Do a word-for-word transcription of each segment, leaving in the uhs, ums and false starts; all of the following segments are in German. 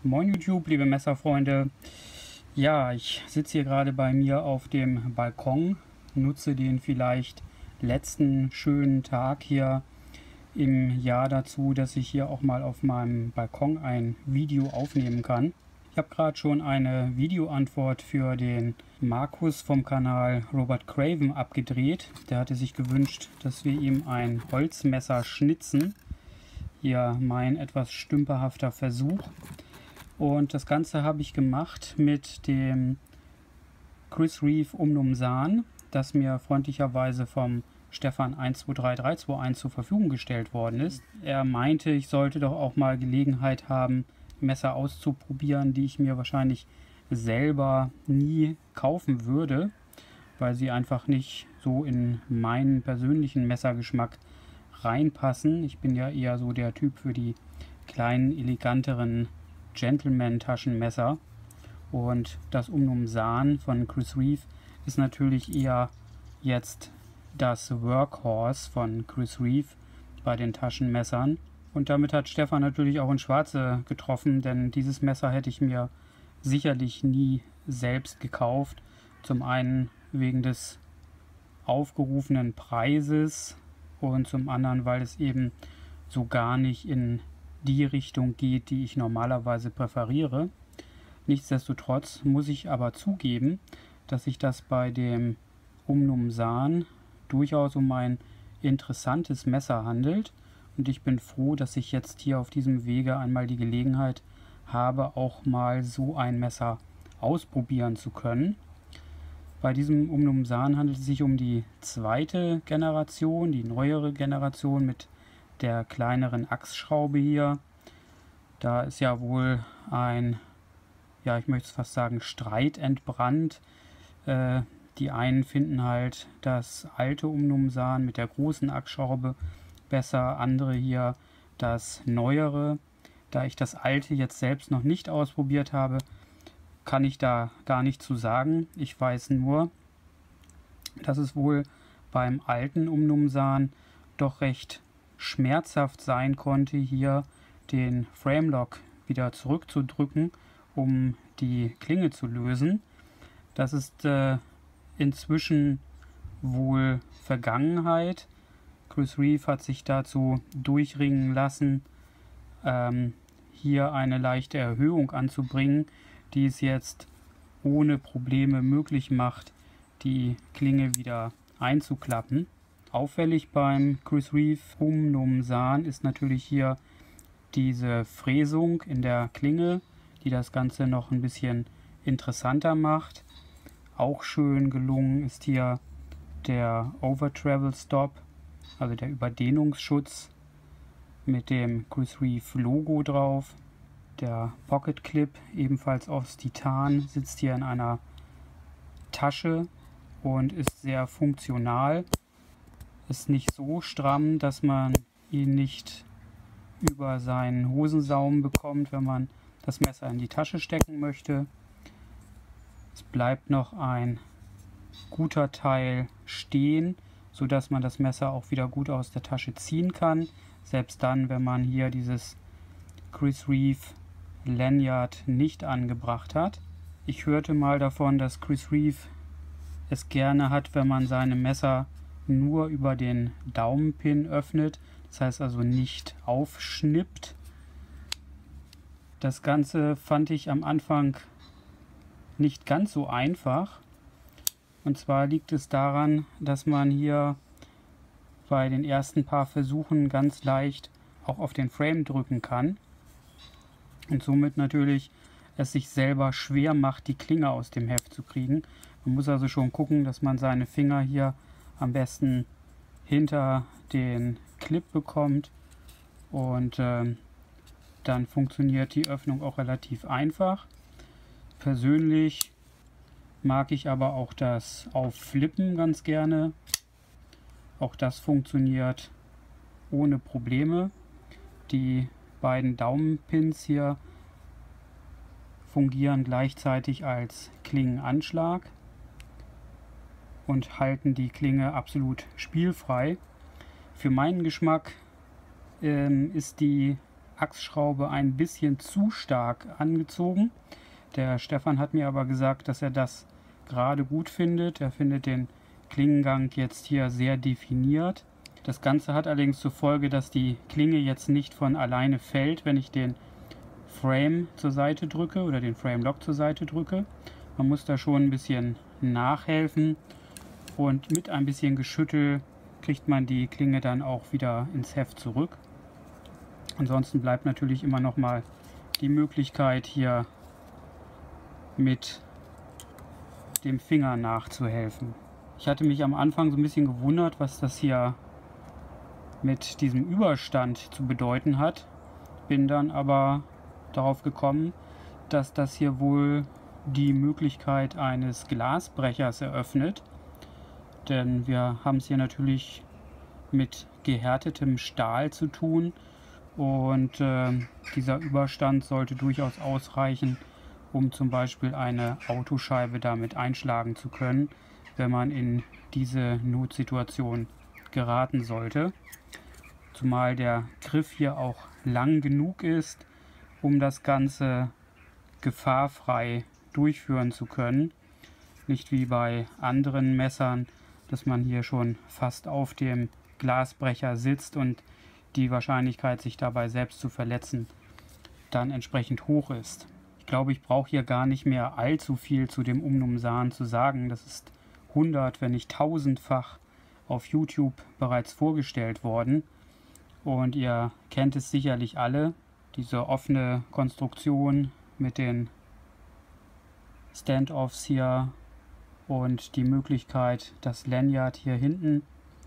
Moin YouTube, liebe Messerfreunde. Ja, ich sitze hier gerade bei mir auf dem Balkon, nutze den vielleicht letzten schönen Tag hier im Jahr dazu, dass ich hier auch mal auf meinem Balkon ein Video aufnehmen kann. Ich habe gerade schon eine Videoantwort für den Markus vom Kanal Robert Craven abgedreht. Der hatte sich gewünscht, dass wir ihm ein Holzmesser schnitzen. Hier mein etwas stümperhafter Versuch. Und das Ganze habe ich gemacht mit dem Chris Reeve Umnum San, das mir freundlicherweise vom Stefan eins zwei drei drei zwei eins zur Verfügung gestellt worden ist. Er meinte, ich sollte doch auch mal Gelegenheit haben, Messer auszuprobieren, die ich mir wahrscheinlich selber nie kaufen würde, weil sie einfach nicht so in meinen persönlichen Messergeschmack reinpassen. Ich bin ja eher so der Typ für die kleinen, eleganteren Gentleman-Taschenmesser. Und das Umnum San von Chris Reeve ist natürlich eher jetzt das Workhorse von Chris Reeve bei den Taschenmessern. Und damit hat Stefan natürlich auch ins Schwarze getroffen, denn dieses Messer hätte ich mir sicherlich nie selbst gekauft. Zum einen wegen des aufgerufenen Preises und zum anderen, weil es eben so gar nicht in die Richtung geht, die ich normalerweise präferiere. Nichtsdestotrotz muss ich aber zugeben, dass sich das bei dem Umnum San durchaus um ein interessantes Messer handelt und ich bin froh, dass ich jetzt hier auf diesem Wege einmal die Gelegenheit habe, auch mal so ein Messer ausprobieren zu können. Bei diesem Umnum San handelt es sich um die zweite Generation, die neuere Generation mit der kleineren Achsschraube hier. Da ist ja wohl ein, ja ich möchte es fast sagen, Streit entbrannt. Äh, die einen finden halt das alte Umnum San mit der großen Achsschraube besser, andere hier das neuere. Da ich das alte jetzt selbst noch nicht ausprobiert habe, kann ich da gar nicht zu sagen. Ich weiß nur, dass es wohl beim alten Umnum San doch recht schmerzhaft sein konnte, hier den Framelock wieder zurückzudrücken, um die Klinge zu lösen. Das ist äh, inzwischen wohl Vergangenheit. Chris Reeve hat sich dazu durchringen lassen, ähm, hier eine leichte Erhöhung anzubringen, die es jetzt ohne Probleme möglich macht, die Klinge wieder einzuklappen. Auffällig beim Chris Reeve Umnum San ist natürlich hier diese Fräsung in der Klinge, die das Ganze noch ein bisschen interessanter macht. Auch schön gelungen ist hier der Over-Travel Stop, also der Überdehnungsschutz mit dem Chris Reeve Logo drauf. Der Pocket Clip, ebenfalls aus Titan, sitzt hier in einer Tasche und ist sehr funktional. Ist nicht so stramm, dass man ihn nicht über seinen Hosensaum bekommt, wenn man das Messer in die Tasche stecken möchte. Es bleibt noch ein guter Teil stehen, sodass man das Messer auch wieder gut aus der Tasche ziehen kann. Selbst dann, wenn man hier dieses Chris Reeve Lanyard nicht angebracht hat. Ich hörte mal davon, dass Chris Reeve es gerne hat, wenn man seine Messer nur über den Daumenpin öffnet, das heißt also nicht aufschnippt. Das Ganze fand ich am Anfang nicht ganz so einfach. Und zwar liegt es daran, dass man hier bei den ersten paar Versuchen ganz leicht auch auf den Frame drücken kann und somit natürlich es sich selber schwer macht, die Klinge aus dem Heft zu kriegen. Man muss also schon gucken, dass man seine Finger hier am besten hinter den Clip bekommt und äh, dann funktioniert die Öffnung auch relativ einfach. Persönlich mag ich aber auch das Aufflippen ganz gerne. Auch das funktioniert ohne Probleme. Die beiden Daumenpins hier fungieren gleichzeitig als Klingenanschlag und halten die Klinge absolut spielfrei. Für meinen Geschmack ähm, ist die Achsschraube ein bisschen zu stark angezogen. Der Stefan hat mir aber gesagt, dass er das gerade gut findet. Er findet den Klingengang jetzt hier sehr definiert. Das Ganze hat allerdings zur Folge, dass die Klinge jetzt nicht von alleine fällt, wenn ich den Frame zur Seite drücke oder den Frame Lock zur Seite drücke. Man muss da schon ein bisschen nachhelfen und mit ein bisschen Geschüttel kriegt man die Klinge dann auch wieder ins Heft zurück. Ansonsten bleibt natürlich immer noch mal die Möglichkeit, hier mit dem Finger nachzuhelfen. Ich hatte mich am Anfang so ein bisschen gewundert, was das hier mit diesem Überstand zu bedeuten hat. Bin dann aber darauf gekommen, dass das hier wohl die Möglichkeit eines Glasbrechers eröffnet. Denn wir haben es hier natürlich mit gehärtetem Stahl zu tun und äh, dieser Überstand sollte durchaus ausreichen, um zum Beispiel eine Autoscheibe damit einschlagen zu können, wenn man in diese Notsituation geraten sollte. Zumal der Griff hier auch lang genug ist, um das Ganze gefahrfrei durchführen zu können. Nicht wie bei anderen Messern, dass man hier schon fast auf dem Glasbrecher sitzt und die Wahrscheinlichkeit, sich dabei selbst zu verletzen, dann entsprechend hoch ist. Ich glaube, ich brauche hier gar nicht mehr allzu viel zu dem Umnumsan zu sagen. Das ist hundert, wenn nicht tausendfach auf YouTube bereits vorgestellt worden. Und ihr kennt es sicherlich alle, diese offene Konstruktion mit den Standoffs hier und die Möglichkeit, das Lanyard hier hinten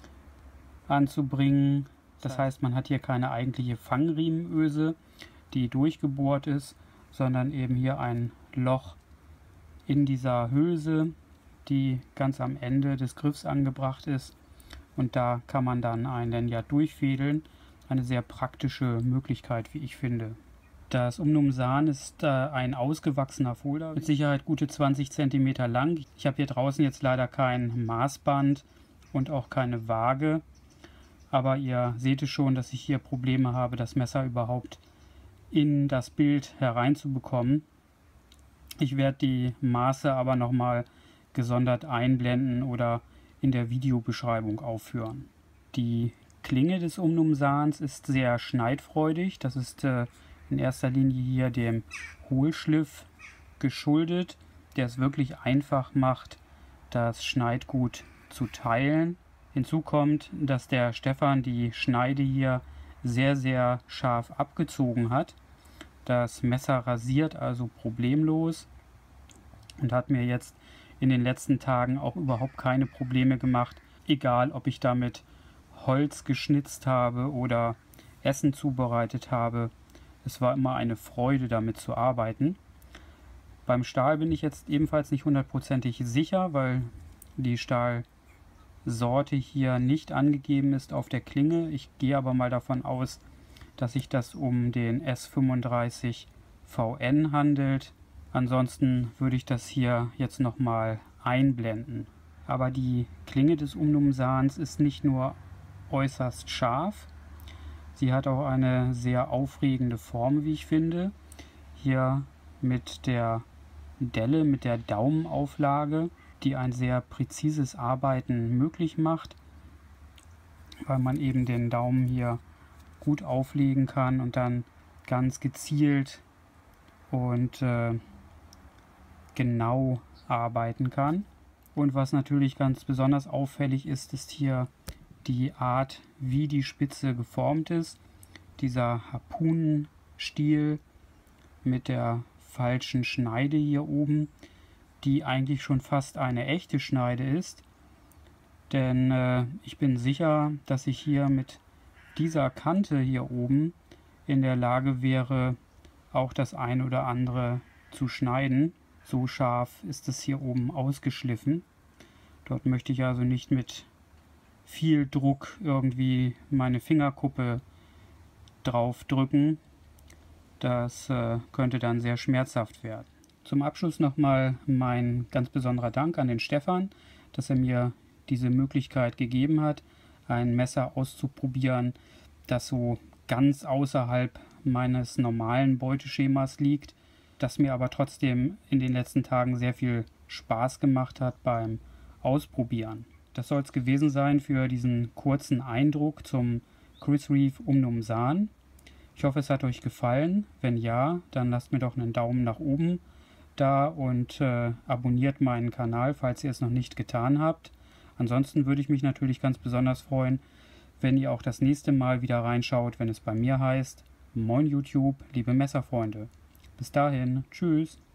anzubringen. Das heißt, man hat hier keine eigentliche Fangriemenöse, die durchgebohrt ist, sondern eben hier ein Loch in dieser Hülse, die ganz am Ende des Griffs angebracht ist. Und da kann man dann ein Lanyard durchfädeln. Eine sehr praktische Möglichkeit, wie ich finde. Das Umnumsan ist äh, ein ausgewachsener Folder, mit Sicherheit gute zwanzig Zentimeter lang. Ich habe hier draußen jetzt leider kein Maßband und auch keine Waage. Aber ihr seht es schon, dass ich hier Probleme habe, das Messer überhaupt in das Bild hereinzubekommen. Ich werde die Maße aber nochmal gesondert einblenden oder in der Videobeschreibung aufführen. Die Klinge des Umnumsans ist sehr schneidfreudig. Das ist äh, in erster Linie hier dem Hohlschliff geschuldet, der es wirklich einfach macht, das Schneidgut zu teilen. Hinzu kommt, dass der Stefan die Schneide hier sehr, sehr scharf abgezogen hat. Das Messer rasiert also problemlos und hat mir jetzt in den letzten Tagen auch überhaupt keine Probleme gemacht, egal ob ich damit Holz geschnitzt habe oder Essen zubereitet habe. Es war immer eine Freude, damit zu arbeiten. Beim Stahl bin ich jetzt ebenfalls nicht hundertprozentig sicher, weil die Stahlsorte hier nicht angegeben ist auf der Klinge. Ich gehe aber mal davon aus, dass sich das um den S fünfunddreißig V N handelt. Ansonsten würde ich das hier jetzt nochmal einblenden. Aber die Klinge des Umnumsans ist nicht nur äußerst scharf, sie hat auch eine sehr aufregende Form, wie ich finde. Hier mit der Delle, mit der Daumenauflage, die ein sehr präzises Arbeiten möglich macht, weil man eben den Daumen hier gut auflegen kann und dann ganz gezielt und äh, genau arbeiten kann. Und was natürlich ganz besonders auffällig ist, ist hier die Art, wie die Spitze geformt ist. Dieser Harpunenstiel mit der falschen Schneide hier oben, die eigentlich schon fast eine echte Schneide ist. Denn äh, ich bin sicher, dass ich hier mit dieser Kante hier oben in der Lage wäre, auch das ein oder andere zu schneiden. So scharf ist es hier oben ausgeschliffen. Dort möchte ich also nicht mit viel Druck irgendwie meine Fingerkuppe drauf drücken. Das äh, könnte dann sehr schmerzhaft werden. Zum Abschluss nochmal mein ganz besonderer Dank an den Stefan, dass er mir diese Möglichkeit gegeben hat, ein Messer auszuprobieren, das so ganz außerhalb meines normalen Beuteschemas liegt, das mir aber trotzdem in den letzten Tagen sehr viel Spaß gemacht hat beim Ausprobieren. Das soll es gewesen sein für diesen kurzen Eindruck zum Chris Reef Umnumsan. Ich hoffe, es hat euch gefallen. Wenn ja, dann lasst mir doch einen Daumen nach oben da und äh, abonniert meinen Kanal, falls ihr es noch nicht getan habt. Ansonsten würde ich mich natürlich ganz besonders freuen, wenn ihr auch das nächste Mal wieder reinschaut, wenn es bei mir heißt: Moin YouTube, liebe Messerfreunde. Bis dahin, tschüss.